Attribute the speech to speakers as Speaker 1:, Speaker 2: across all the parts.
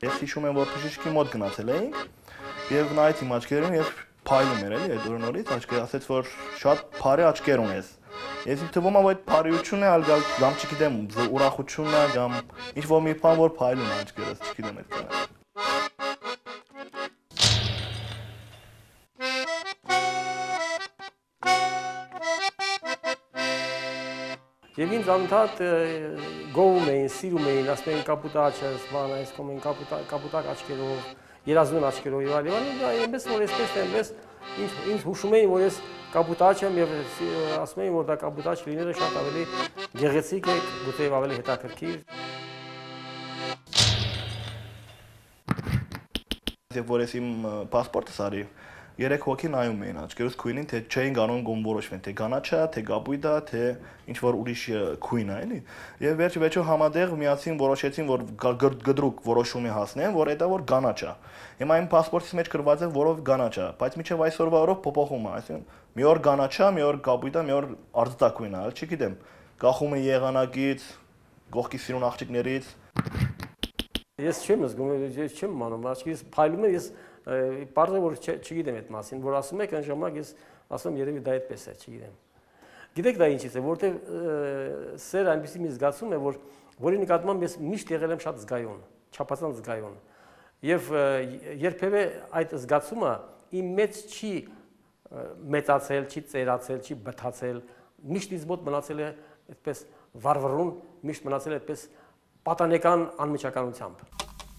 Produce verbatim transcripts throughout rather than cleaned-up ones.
Speaker 1: Ես հիշում եմ, որ բժիշկի մոտ գնացել էինք եւ նայեց իմ աչքերին եւ փայլում էր էլի այդ օրնորից աչքերը ասեց որ շատ բարի աչքեր ունես։ Ես ինձ թվում է որ այդ բարիությունն է, այլ կամ չգիտեմ, ուրախությունն է կամ ինչ որ մի բան որ փայլում է աչքերս, չգիտեմ այդ բանը։
Speaker 2: Եվ ինձ անընդհատ գովում էին, սիրում էին, ասում էին կապուտաչս, բան, այս կոմեն կապուտակ աչքերով, երազուն աչքերով եւ այլն, այնպես որ այսպես այնպես ինձ հուշում էին, որ ես կապուտաչ եմ եւ ասում էին, որ դա կապուտաչ լինելը շատ ավելի գեղեցիկ է, գուցե ավելի հետաքրքիր։
Speaker 1: Եվ որ ես իմ պասպորտս արի, երեք հոգի նայում էին աչքերուց քույնին, թե չէին գանում գոմ որոշվեն, թե գանաչա, թե գապույտա, թե ինչ որ ուրիշ քույն է, էլի։ Եվ վերջ վերջո համատեղ միացին որոշեցին, որ գդրուկ որոշումի հասնեն, որ դա որ գանաչա։ Հիմա իմ պասպորտից մեջ գրված է, որով գանաչա, բայց մինչև այսօրվա օրով փոփոխում է, այսինքն մի օր գանաչա, մի օր գապույտա, մի օր արծաթակույն է, այլ չգիտեմ։ Գախում է եղանակից, կողքի սիրուն աղջիկներից։
Speaker 2: Ես չեմ զգում, ես չեմ մանում, աչքիս փայլում է, ես Պարզ է, որ չգիտեմ այդ մասին, որ ասում եք, այն ժամանակ ես ասում երևի դա այդպես է, չգիտեմ։ Գիտեք դա ինչից է, որտեղ սերը այնպեսի մի զգացում է, որ որի նկատմամբ ես միշտ եղել եմ շատ զգայուն, չափազանց զգայուն։ Եվ երբևէ այդ զգացումը իմ մեջ չի մեծացել, չի ծերացել, չի բթացել, միշտ ինձ մոտ մնացել է այդպես վառվռուն, միշտ մնացել է այդպես պատանեկան անմիջականությամբ։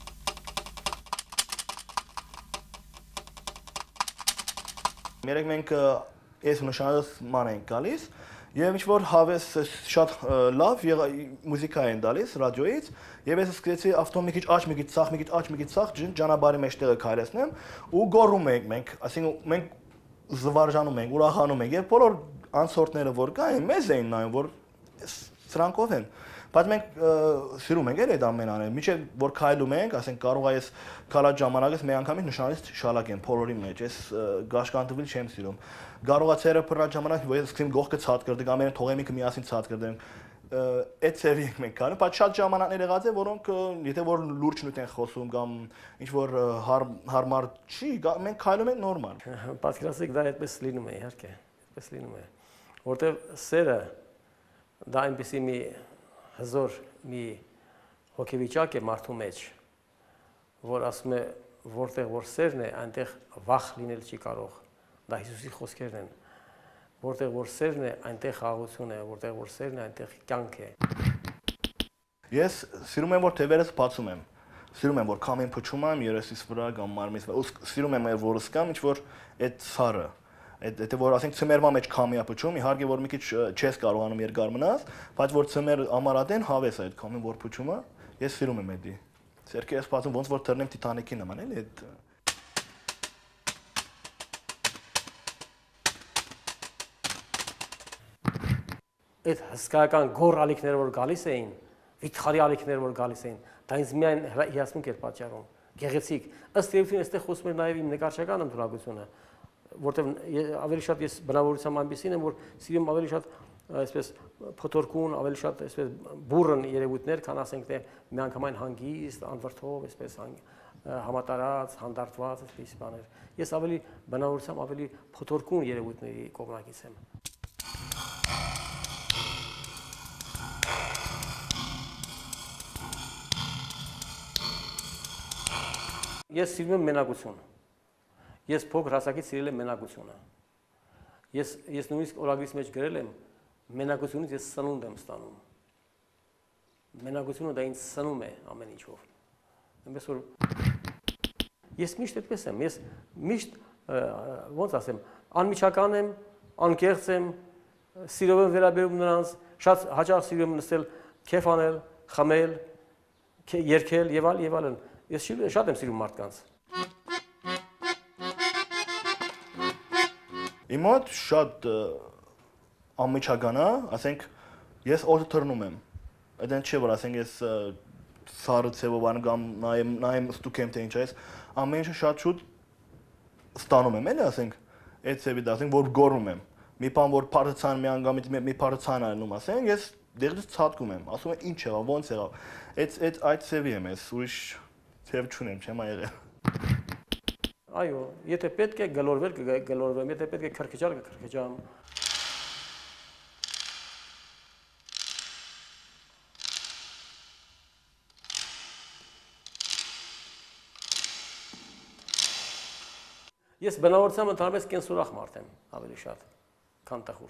Speaker 1: Երեք մենք այս նշանից ման ենք գալիս եւ ինչ որ հավես շատ լավ մուզիկա են դալիս ռադիոից եւ ես սկսեցի ավտոմատ մի քիչ աչ մի քիչ ցախ մի քիչ աչ մի քիչ ցախ ջանաբարի մեջտեղը քայլեցնեմ ու գոռում ենք մենք ասենք մենք զվարժանում ենք ուրախանում ենք եւ բոլոր անցորդները որ կային մեզ էին նայում որ սրանք ով են բայց մենք սիրում ենք այդ ամեն անել մինչև որ քայլում ենք ասենք կարող է ես քալած ժամանակս մի անգամից նշանից շալակեմ փորորի մեջ ես գաշկանտվել չեմ սիրում կարող է ցերը փռած ժամանակ որ ես սկսեմ գողքը ցած կրդեմ ամեն թողեմ ինքը միասին ցած կրդեմ այդ ծևի ենք մենք քանում բայց շատ ժամանակներ եղած է որոնք եթե որ լուրջ նույն են խոսում կամ ինչ որ հարմար չի մենք քայլում ենք նորմալ
Speaker 2: պատկերացրեք դա այդպես լինում է իհարկե այդպես լինում է որտեղ սերը դա այնպեսի մի հզոր մի հոգեվիճակ է մարդու մեջ, որ ասում է, որտեղ որ սերն է, այնտեղ վախ լինել չի կարող, դա Հիսուսի խոսքերն են, որտեղ որ սերն է, այնտեղ խաղաղություն է, որտեղ որ սերն է, այնտեղ կյանք է։
Speaker 1: Ես սիրում եմ, որ թևերս բացում եմ, սիրում եմ, որ քամին փչում եմ երեսիս վրա կամ մարմնիս վրա, սիրում եմ, որ սկամ ինչ որ այդ սարը Եթե որ ասենք ցմերվա մեջ քամի ապուչում, իհարկե որ մի քիչ չես կարողանում երկար մնաս, բայց որ ցմեր ամարատեն հավես է այդ քամին որ փուչումը, ես սիրում եմ էդի։ Սերկե ես բացում ոնց որ թռնեմ Տիտանիկի նման էլի այդ
Speaker 2: Այդ հսկայական գոր ալիքները որ գալիս էին, վիթխարի ալիքները որ գալիս էին, դա ինձ միայն հիասմունք էր պատճառում, գեղեցիկ։ Ըստ երևույթին այստեղ խոսում էր նաև իմ նկարչական ընդունակությունը որտեղ ավելի շատ ես բնավորությամբ այնպեսին եմ, որ սիրում ավելի շատ այսպես փոթորկուն, ավելի շատ այսպես բուրըն երևույթներ, քան ասենք թե միանգամայն հանգիստ, անվրդով, այսպես համատարած, հանդարտված, այսպես բաներ։ Ես ավելի բնավորությամբ ավելի փոթորկուն երևույթների կողմնակից եմ։ Ես սիրում եմ մենակություն։ Ես փոքր հասակից սիրել եմ մենակությունը։ Ես ես նույնիսկ օրագրիս մեջ գրել եմ մենակությունից ես սնունդ եմ ստանում։ Մենակությունը դա ինձ սնում է ամեն ինչով։ Այնպես որ ես միշտ այդպես եմ, ես միշտ ոնց ասեմ, անմիջական եմ, անկեղծ եմ, սիրով եմ վերաբերում նրանց, շատ հաճախ սիրում եմ նստել, քեֆ անել, խմել, երգել եւ այլ եւ այլն։ Ես շատ եմ սիրում մարդկանց։
Speaker 1: Իմ մոտ շատ անմիջական է, ասենք ես օդը թռնում եմ։ Այդեն չէ որ ասենք ես սարը ցևով անում կամ նայեմ նայեմ ստուգեմ թե ինչ է, ամեն ինչը շատ շուտ ստանում եմ, էլի ասենք, այդ ցևի դա ասենք որ գոռում եմ։ Մի բան որ փարցան մի անգամից մի փարցան անում, ասենք ես դեղից ցածկում եմ, ասում եմ ինչ եղավ, ոնց եղավ։ Այդ այդ այդ ցևի եմ ես, ուրիշ Եվ չունեմ, չեմ եղել։
Speaker 2: Այո, եթե պետք է գլորվել, կգլորվեմ, եթե պետք է քրքջալ, կքրքջամ։ Ես բնավորությամբ ընդհանրապես կենսուրախ մարդ եմ, ավելի շատ, քան տխուր։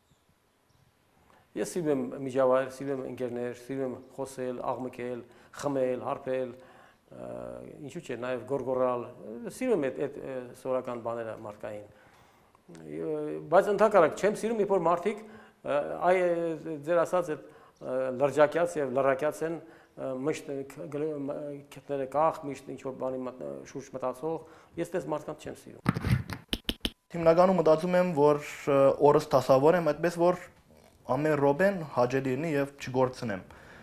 Speaker 2: Ես սիրում եմ միջավայր, սիրում եմ ընկերներ, սիրում եմ խոսել, աղմկել, խմել, հարբել, ինչու՞ չէ, նաև գորգորալ, սիրում եմ այդ սովորական բաները մարդկային։ Բայց ընդհակառակ չեմ սիրում, երբ որ մարդիկ այ ձեր ասած այդ լրջակյաց եւ լռակյաց են, միշտ քետները կախ, միշտ ինչ որ բանի շուրջ մտածող, ես դες մարդկանց չեմ սիրում։
Speaker 1: Հիմնականում մտածում եմ, որ օրս դասավոր եմ, այդպես որ ամեն րոպեն հաճելի լինի եւ չգործնեմ։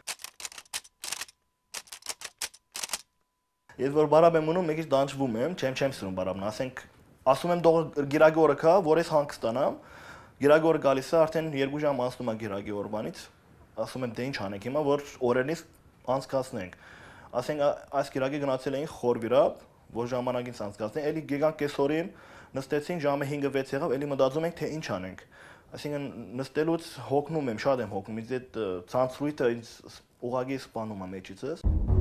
Speaker 1: Ես որ բարապ եմ ունում, մի քիչ դանջվում եմ, չեմ չեմ սիրում բարապն, ասենք, ասում եմ դող գիրագի օրը կա, որ ես հանգստանամ, գիրագի օրը գալիս է, արդեն երկու ժամ անցնում է գիրագի օրվանից, ասում եմ դե ինչ անենք հիմա, որ օրերից անցկացնենք։ Ասենք այս գիրագի գնացել էինք Խորվիրապ, որ ժամանակից անցկացնենք, էլի գեգանք կեսօրին նստեցին ժամը հինգը վեց եղավ, էլի մտածում ենք թե ինչ անենք։ Այսինքն նստելուց հոգնում եմ, շատ եմ հոգնում, ինձ այդ ցանցրույթը ինձ ուղղակի սպանում է մեջիցս։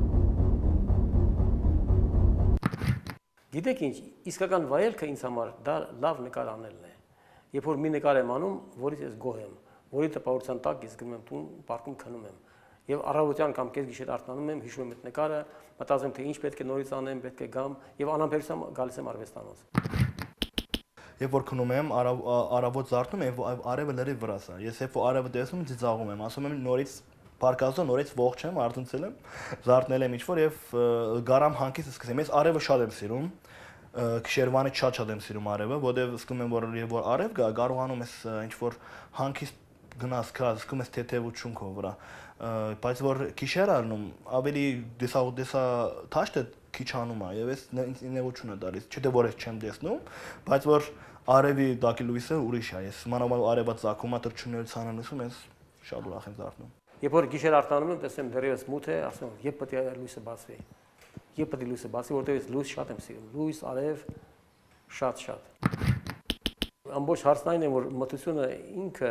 Speaker 2: Գիտեք ինչ, իսկական վայելքը ինձ համար դա լավ նկար անելն է։ Երբ որ մի նկար եմ անում, որից ես գոհ եմ, որի տպավորության տակ ես գնում եմ տուն, պարկում քնում եմ։ Եվ առավոտյան կամ կեսգիշեր արթնանում եմ, հիշում եմ այդ նկարը, մտածում թե ինչ պետք է նորից անեմ, պետք է գամ եւ անհամբերությամբ գալիս եմ արվեստանոց։
Speaker 1: Երբ որ քնում եմ, արավոտ զարթնում եմ, արևը լրիվ վրաս է։ Ես երբ որ արևը տեսնում եմ, ծիծաղում եմ, ասում եմ նորից պարկազո, նորից ողջ եմ, արթնցել եմ, զարթնել եմ ինչ-որ եւ գարամ հանքից սկսեմ։ Ես արևը շատ եմ սիրում, քշերվանից շատ-շատ եմ սիրում արևը, որովհետեւ զգում եմ, որ երբ որ արև գա, կարողանում ես ինչ-որ հանքից գնաս, կա, զգում ես թեթևություն քո վրա։ Բայց որ քիշեր առնում, ավելի դեսա դեսա թաշտը քիչ անում է եւ ես նեղություն է տալիս, չէ՞ որ ես չեմ տեսնում, բայց որ արևի դակի լույսը ուրիշ է, ես մանավանդ արևը ծակում է տրչունները ցանը լսում, ես շատ ուրախ եմ զարթնում։
Speaker 2: Երբ որ գիշեր արտանում եմ, տեսնում դեռևս մութ է, ասում եմ, երբ պետք է լույսը բացվի։ Երբ պետք է լույսը բացվի, որտեղ ես լույս շատ եմ սիրում, լույս, արև, շատ-շատ։ Ամբողջ հարցն այն է, որ մթությունը ինքը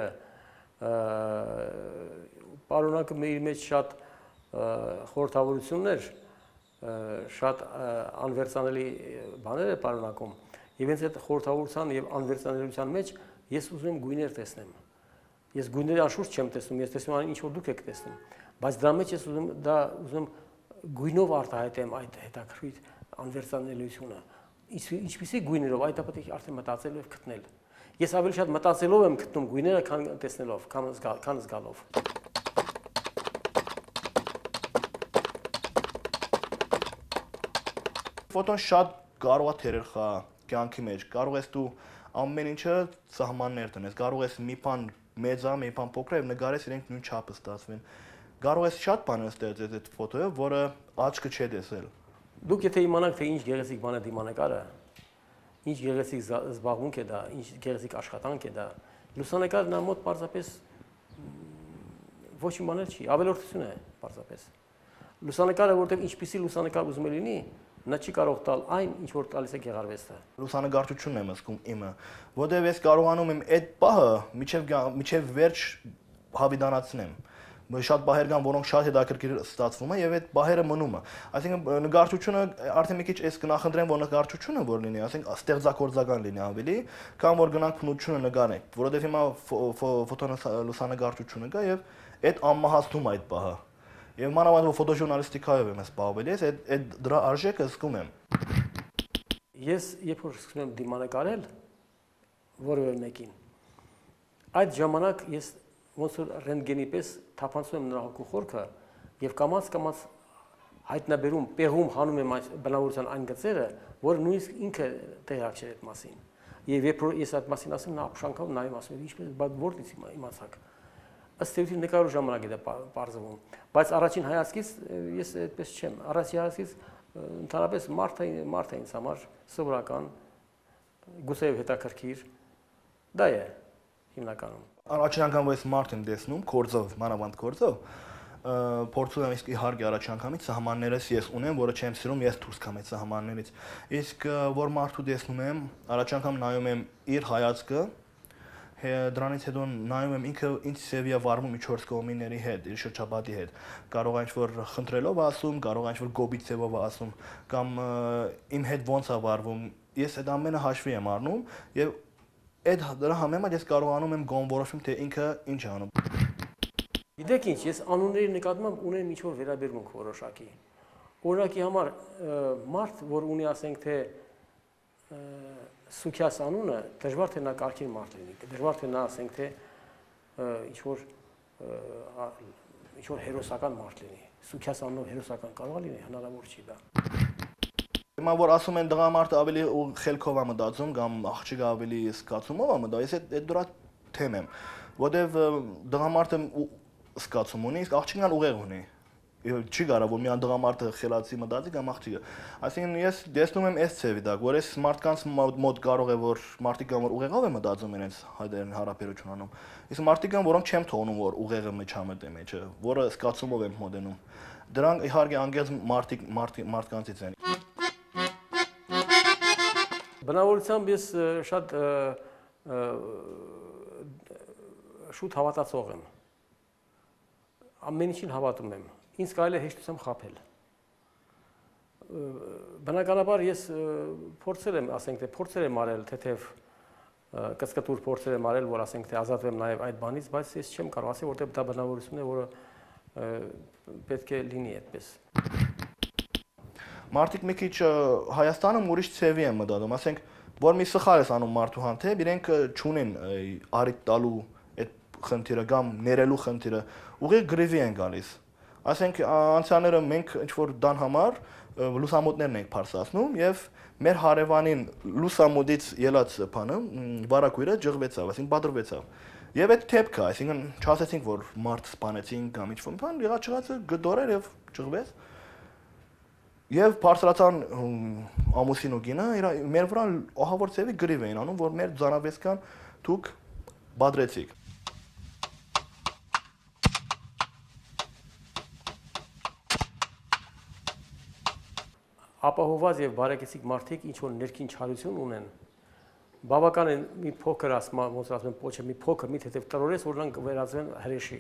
Speaker 2: պարունակում է իր մեջ շատ խորհրդավորություններ, շատ անվերցանելի բաներ է պարունակում, եւ հենց այդ խորհրդավորության եւ անվերցանելիության մեջ ես ուզում եմ գույներ տեսնեմ։ Ես գույների անշուշտ չեմ տեսնում, ես տեսնում եմ ինչ որ դուք եք տեսնում, բայց դրա մեջ ես ուզում դա ուզում գույնով արտահայտեմ այդ հետաքրքիր անվերցանելիությունը։ Ինչպիսի գույներով, այդ պետք է արդեն մտածել եւ գտնել։ Ես ավելի շատ մտածելով եմ գտնում գույները, քան տեսնելով, քան զգալ, քան զգալով։
Speaker 1: Ֆոտոն շատ կարող է թերեր խա կյանքի մեջ, կարող ես դու ամեն ինչը սահմաններ տնես, կարող ես մի բան մեծ է, մի բան փոքր է եւ նկարես իրենք նույն չափը ստացվեն։ Կարող ես շատ բաներ ստեղծել այդ ֆոտոյով, որը աչքը չի տեսել։
Speaker 2: Դուք եթե իմանաք թե ինչ գեղեցիկ բան է դիմանկարը, ինչ գեղեցիկ զբաղմունք է դա, ինչ գեղեցիկ աշխատանք է դա, լուսանկարը նա մոտ պարզապես ոչ մի բան չի, ավելորդություն է պարզապես։ Լուսանկարը որտեղ ինչպիսի լուսանկար ուզում է լինի, նա չի կարող տալ այն, ինչ որ տալիս է գեղարվեստը։
Speaker 1: Լուսանկարչությունն եմ ասում իմը, որտեղ ես կարողանում եմ այդ պահը միջև միջև վերջ հավիդանացնեմ։ Շատ բահեր կան, որոնք շատ հետաքրքիր ստացվում է եւ այդ բահերը մնում է։ Այսինքն նկարչությունը արդեն մի քիչ էս կնախընտրեմ, որ նկարչությունը որ լինի, ասենք ստեղծագործական լինի ավելի, քան որ գնանք փնությունը նկարենք, որովհետեւ հիմա ֆոտոլուսանկարչությունը կա եւ այդ անմահացնում է այդ բահը։ Եվ մանավանդ որ ֆոտոժուրնալիստիկայով եմ զբաղվել, ես այդ այդ դրա արժեքը զգում եմ։
Speaker 2: Ես երբ որ սկսում եմ դիմանկարել որևէ մեկին, այդ ժամանակ ես ոնց որ ռենտգենի պես թափանցում եմ նրա հոգու խորքը եւ կամաց-կամաց հայտնաբերում, պեղում հանում եմ այս բնավորության այն գծերը, որ նույնիսկ ինքը տեղյակ չէր այդ մասին։ Եվ երբ որ ես այդ մասին ասում, նա ապշանքով նայում ասում է, ինչպես բայց որտից իմացաք։ Ըստ էության նկարու ժամանակ է դա բարձվում, բայց առաջին հայացքից ես այդպես չեմ։ Առաջին հայացքից ընդհանրապես մարդը մարդը ինձ համար սովորական, գուցեև հետաքրքիր, դա է հիմնականում։
Speaker 1: Առաջին անգամ որ ես մարդ եմ տեսնում, կորձով, մանավանդ կորձով, փորձում եմ իսկ իհարկե առաջ անգամից սահմաններս ես ունեմ, որը չեմ սիրում, ես դուրս կամ այդ սահմաններից։ Իսկ որ մարդու տեսնում եմ, առաջ անգամ նայում եմ իր հայացքը, դրանից հետո նայում եմ ինքը ինչ սև է վարվում իջորս կողմիների հետ, իր շրջապատի հետ։ Կարող է ինչ-որ խնդրելով ասում, կարող է ինչ-որ գոբիտ ձևով ասում, կամ իմ հետ ոնց է վարվում։ Ես այդ ամենը հաշվի եմ առնում եւ այդ դրա համեմատ ես կարողանում եմ գոմ որոշում, թե ինքը ինչ է անում։
Speaker 2: Գիտեք ինչ, ես անունների նկատմամբ ունեմ ինչ-որ վերաբերմունք որոշակի։ Օրինակի համար մարդ, որ ունի ասենք թե Սուքյաս անունը, դժվար թե նա կարգին մարդ լինի, դժվար թե նա ասենք թե ինչ-որ ինչ-որ հերոսական մարդ լինի։ Սուքյաս անունով հերոսական կարող է լինի, հնարավոր չի դա։
Speaker 1: Հիմա որ ասում են դղամարդը ավելի խելքով է մտածում կամ աղջիկը ավելի զգացումով է մտածում, ես այդ դրա թեմ եմ, որտեվ դղամարդը զգացում ունի, իսկ աղջիկն ուղեղ ունի։ Չի կարա որ մի անդղամարտը խելացի մտածի կամ աղջիկը։ Այսինքն ես տեսնում եմ այս ցևի դակ, որ այս մարդկանց մոտ կարող է որ մարդիկ կան որ ուղեղով է մտածում իրենց հայերեն հարաբերություն անում։ Իսկ մարդիկ կան որոնք չեմ թողնում որ ուղեղը մեջ համետե մեջը, որը զգացումով եմ մոտենում։ Դրանք իհարկե անգեզ մարդիկ մարդկանցից են։
Speaker 2: Բնավորությամբ ես շատ շուտ հավատացող եմ։ Ամեն ինչին հավատում եմ։ Ինձ կարելի է հեշտությամբ խաբել։ Բնականաբար ես փորձել եմ, ասենք թե փորձել եմ արել թեթև կծկտուր փորձել եմ արել, որ ասենք թե ազատվեմ նաև այդ բանից, բայց ես չեմ կարող ասել, որտեղ դա բնավորություն է, որը պետք է լինի այդպես։
Speaker 1: Մարդիկ մի քիչ Հայաստանում ուրիշ ցևի են մտածում, ասենք, որ մի սխալ է անում մարդու հանդեպ, իրենք չունեն արիտ տալու այդ խնդիրը կամ ներելու խնդիրը, ուղիղ գրիվի են գալիս։ Ասենք անցյալները մենք ինչ-որ դան համար լուսամուտներն ենք փարսացնում եւ մեր հարևանին լուսամուտից ելած բանը վարակույրը ջղվեցավ, այսինքն բադրվեցավ։ Եվ այդ թեփքը, այսինքն չասեցինք որ մարդ սպանեցին կամ ինչ-որ բան, եղած չղացը գդորեր եւ ջղվեց։ Եվ բարձրացան ամուսին ու կինը մեր վրա ահավոր ծևի գրիվ էին անում, որ մեր ձանավեցքան դուք բադրեցիք։
Speaker 2: Ապահովված եւ բարեկեցիկ մարդիկ ինչ որ ներքին չարություն ունեն, բավական է մի փոքր ասма, ոնց ասում են, փոչը մի փոքր, մի թեթև տրորես, որ նրանք վերածվեն հրեշի։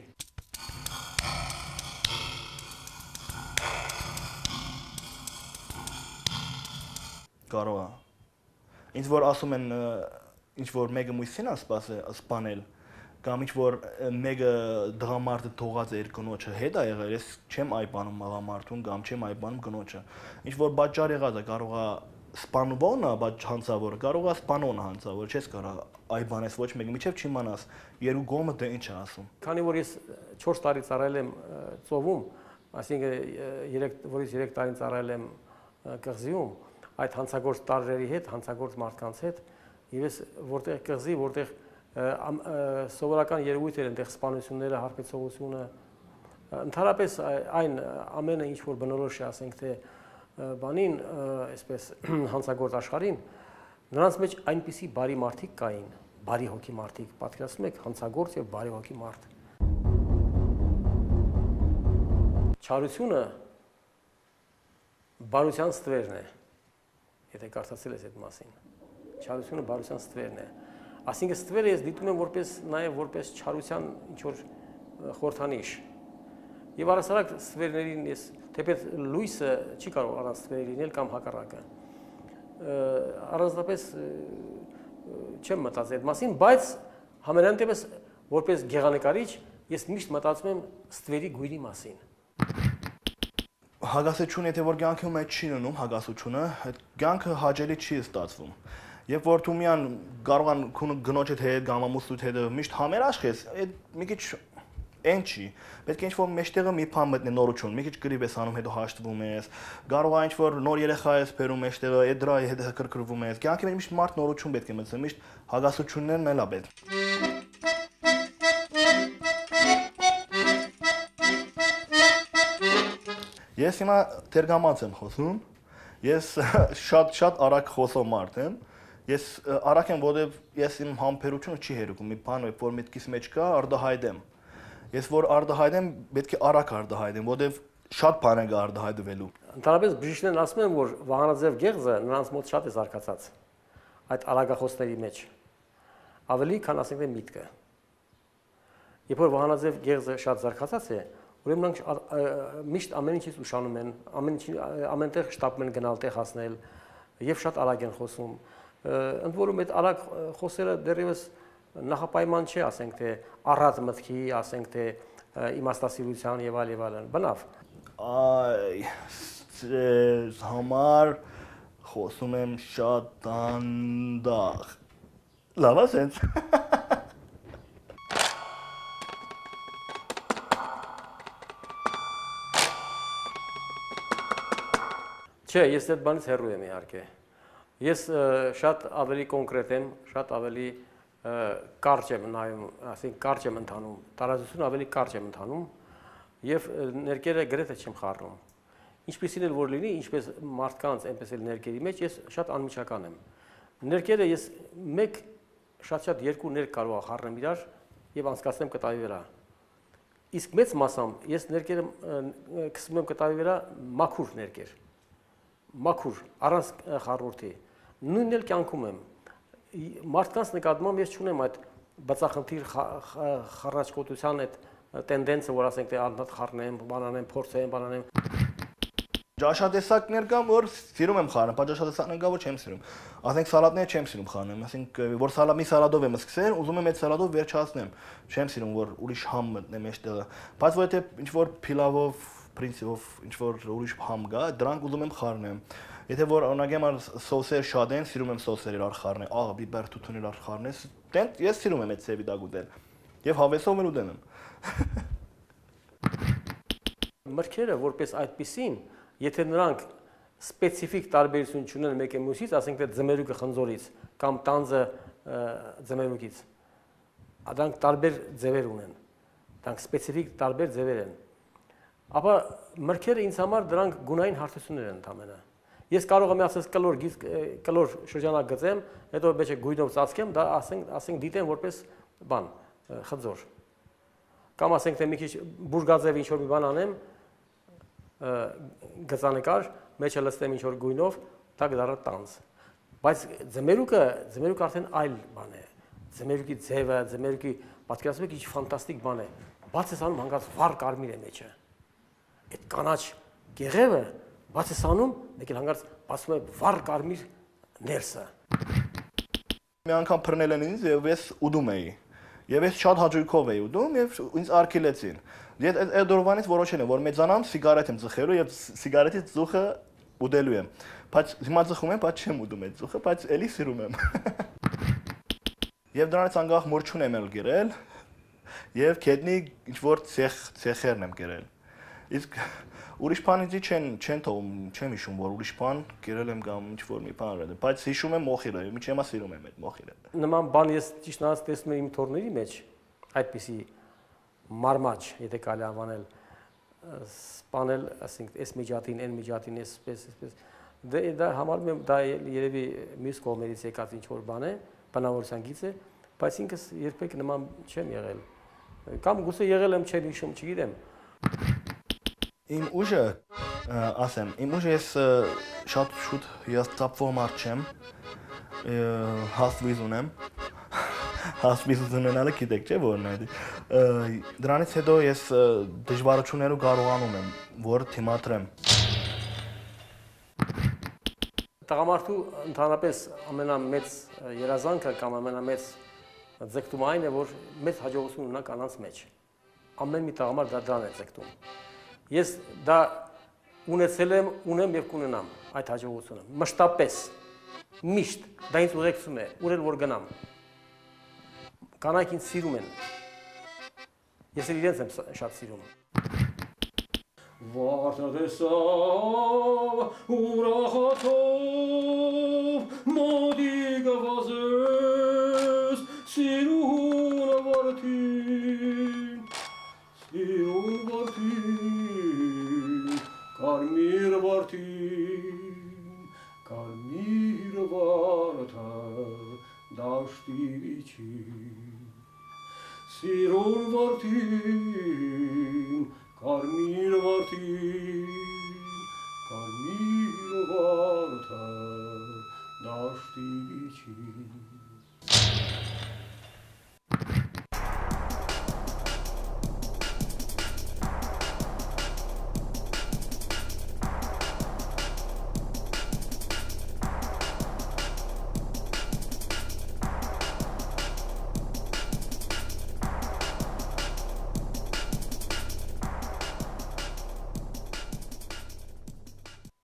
Speaker 1: Կարող է։ Ինչ որ ասում են, ինչ որ մեկը մույսին է սպանել, կամ ինչ որ մեկը դղամարդը թողած է իր կնոջը հետ է եղել, ես չեմ այբանում աղամարդուն կամ չեմ այբանում կնոջը։ Ինչ որ պատճառ եղած է, կարող է սպանողն է, բայց հանցավորը, կարող է սպանողը հանցավոր, չես կարող այբանես ոչ մեկը, միջև չիմանաս երկու կողմը դե ինչ է ասում։
Speaker 2: Քանի որ ես չորս տարի ծառայել եմ ծովում, այսինքն որից երեք տարին ծառայել եմ կղզիում, այդ հանցագործ տարրերի հետ, հանցագործ մարդկանց հետ, եւ ես որտեղ կղզի, որտեղ սովորական երևույթ էր այնտեղ սպանությունները, հարբեցողությունը, ընդհանրապես այն ամենը ինչ որ բնորոշ է, ասենք թե բանին, այսպես հանցագործ աշխարհին, նրանց մեջ այնպիսի բարի մարդիկ կային, բարի հոգի մարդիկ, պատկերացնում եք, հանցագործ եւ բարի հոգի մարդ։ Չարությունը բարության ստվերն է, եթե կարծացել ես այդ մասին։ Չարությունը բարության ստվերն է։ Այսինքն ստվերը ես դիտում եմ որպես նաև որպես չարության ինչ-որ խորհրդանիշ։ Եվ առասարակ ստվերներին ես թեպետ լույսը չի կարող առանց ստվերի լինել կամ հակառակը։ Առանձնապես չեմ մտածել այդ մասին, բայց համենայն դեպս որպես գեղանկարիչ ես միշտ մտածում եմ ստվերի գույնի մասին։
Speaker 1: Հագասությունը, եթե որ կյանքի մեջ չի լինում հագասությունը, այդ կյանքը հաճելի չի ստացվում։ Երբ որ դու միան կարող ան գնոջդ հետ կամ ամուսնուդ հետ միշտ համերաշխ ես, այդ մի քիչ այն չի։ Պետք է ինչ-որ մեջտեղը մի բան մտնի նորություն, մի քիչ գրիվ ես անում, հետո հաշտվում ես, կարող է ինչ-որ նոր երեխա ես բերում մեջտեղը, այդ դրա հետ կրկրվում ես։ Կյանքի մեջ միշտ մարդ նորություն պետք է մտցնի, միշտ հագասություններն էլ է պետք։ Ես հիմա թերգամանց եմ խոսում, ես շատ-շատ արագ խոսող մարդ եմ, ես արագ եմ, որովհետև ես իմ համբերությունը չի հերքում, մի բան, որ միտքիս մեջ կա, արդահայտեմ։ Ես որ արտահայտեմ, պետք է արագ արտահայտեմ, որովհետև շատ բան է արտահայտվելու։
Speaker 2: Ընդհանրապես բժիշկներն ասում են, որ վահանաձև գեղձը նրանց մոտ շատ է զարգացած այդ արագախոսների մեջ։ Ավելի քան ասենք թե միտքը։ Երբ որ վահանաձև գեղձը շատ զարգացած է, ուրեմն նրանք միշտ ամեն ինչից ուշանում են, ամեն ինչ ամենտեղ շտապում են գնալ տեղ հասնել եւ շատ արագ են խոսում։ Ընդ որում այդ արագ խոսելը դեռևս նախապայման չէ, ասենք թե առատ մտքի, ասենք թե իմաստասիրության եւ այլ եւ այլն։ Բնավ։
Speaker 1: Այ ձեզ համար խոսում եմ շատ դանդաղ։ Լավ է սենց։
Speaker 2: Չէ, ես այդ բանից հեռու եմ իհարկե։ Ես շատ ավելի կոնկրետ եմ, շատ ավելի կարճ եմ նայում, ասենք կարճ եմ ընթանում, տարածությունը ավելի կարճ եմ ընթանում եւ ներկերը գրեթե չեմ խառնում։ Ինչպեսին էլ որ լինի, ինչպես մարդկանց, այնպես էլ ներկերի մեջ ես շատ անմիջական եմ։ Ներկերը ես մեկ շատ-շատ երկու ներ կարող խառնեմ իրար եւ անցկացնեմ կտավի վրա։ Իսկ մեծ մասամբ ես ներկերը քսում եմ կտավի վրա մաքուր ներկեր։ Մաքուր, առանց խառնուրդի։ Նույնն էլ կյանքում եմ։ Մարդկանց նկատմամբ ես չունեմ այդ բացախնդիր խառնաշկոտության այդ տենդենսը, որ ասենք թե անդադ խառնեմ, բանանեմ, փորձեմ, բանանեմ։
Speaker 1: Ջաշատեսակներ կան, որ սիրում եմ խառնել, բայց ջաշատեսակներ կան, որ չեմ սիրում։ Ասենք սալատներ չեմ սիրում խառնել, ասենք որ սալատ մի սալատով եմ սկսել, ուզում եմ այդ սալատով վերջացնեմ։ Չեմ սիրում, որ ուրիշ համ մտնեմ այստեղը։ Բայց որովհետև ինչ որ փիլավով, պրինցիպով ինչ որ ուրիշ համ կա, դրանք ուզում եմ խառնեմ։ Եթե որ օրինակ եմ սոսեր շատ են, սիրում եմ սոսեր իրար խառնել, աղ, բիբեր թութուն իրար խառնել, դեն ես սիրում եմ այդ ծեվի դակ ուտել։ Եվ հավեսով էլ ուտեմ։
Speaker 2: Մրգերը որպես այդպիսին, եթե նրանք սպეციფიկ տարբերություն չունեն մեկը մյուսից, ասենք թե ձմերուկը խնձորից կամ տանձը ձմերուկից, դրանք տարբեր ձևեր ունեն։ Դրանք սպეციფიկ տարբեր ձևեր են։ Ապա մրգերը ինձ համար դրանք գունային հարթություններ են ընդամենը։ Ես կարող եմ ասես կլոր կլոր շրջանակ գծեմ, հետո բեչե գույնով ծածկեմ, դա ասենք ասենք դիտեմ որպես բան, խնձոր։ Կամ ասենք թե մի քիչ բուրգաձև ինչ որ մի բան անեմ, գծանկար, մեջը լցնեմ ինչ որ գույնով, դա կդառնա տանձ։ Բայց ձմերուկը, ձմերուկը արդեն այլ բան է։ Ձմերուկի ձևը, ձմերուկի պատկերացնում եք ինչ ֆանտաստիկ բան է։ Բաց ես անում հանգած վառ կարմիր է մեջը։ Այդ կանաչ գեղևը բաց ես անում, մեկ էլ հանգած բացում է վառ կարմիր ներսը։
Speaker 1: Մի անգամ բռնել են ինձ եւ ես ուդում էի։ Եվ ես շատ հաճույքով էի ուդում եւ ինձ արգելեցին։ Ես այդ օրվանից որոշել եմ, որ մեծանամ սիգարետ եմ ծխելու եւ սիգարետի ծուխը ուդելու եմ։ Բայց հիմա ծխում եմ, բայց չեմ ուդում այդ ծուխը, բայց էլի սիրում եմ։ Եվ դրանից անգախ մուրճուն եմ ել գրել եւ քետնի ինչ որ ցեխ ցեխերն եմ գրել։ Իսկ ուրիշ բանից չեն չեն թողում, չեմ հիշում, որ ուրիշ բան գրել եմ կամ ինչ որ մի բան արել, բայց հիշում եմ մոխիրը, միջ հիմա սիրում եմ այդ մոխիրը։
Speaker 2: Նման բան ես ճիշտ ասած տեսնում եմ իմ թորների մեջ, այդպիսի մարմաճ, եթե կարելի անվանել, սպանել, ասենք, այս միջատին, այն միջատին, այսպես, այսպես։ Դա համարում եմ դա երևի մյուս կողմերից եկած ինչ որ բան է, բնավորության գիծ է, բայց ինքս երբեք նման չեմ եղել։ Կամ գուցե եղել եմ, չեմ հիշում, չգիտեմ։
Speaker 1: Իմ ուժը, ասեմ, իմ ուժը ես շատ շուտ հիասթափվող մարդ չեմ, հաստվիզ ունեմ, հաստվիզ ունենալը գիտեք չէ որն է, դրանից հետո ես դժվարություններով կարողանում եմ, որ թիմադրեմ։
Speaker 2: Տղամարդու ընդհանրապես ամենամեծ երազանքը կամ ամենամեծ ձգտումը այն է, որ մեծ հաջողություն ունենա կանանց մեջ։ Ամեն մի տղամարդ դա դրան է ձգտում։ Ես դա ունեցել եմ, ունեմ եւ կունենամ այդ հաջողությունը։ Մշտապես, միշտ դա ինձ ուղեկցում է, ուր էլ որ գնամ։ Կանայք ինձ սիրում են։ Ես էլ իրենց եմ շատ սիրում։ Վարդատեսավ, ուրախացավ, մոդի գվազես, սիրուն վարդին, սիրուն վարդին, կարմիր վարդին, կարմիր վարդը, դաշտի վիչին, Սիրուն որդին, կարմիր որդին, կարմիր վարդը դաշտի չի